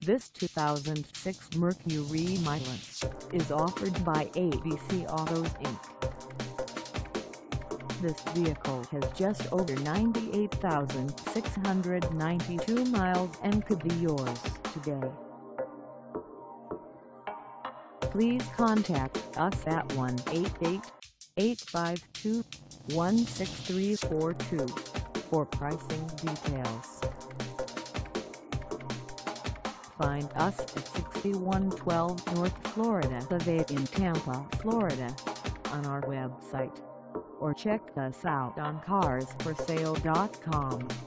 This 2006 Mercury Milan is offered by ABC Autos Inc. This vehicle has just over 98,692 miles and could be yours today. Please contact us at 1-888-521-6342 for pricing details. Find us at 6112 North Florida Ave in Tampa, Florida, on our website, or check us out on carsforsale.com.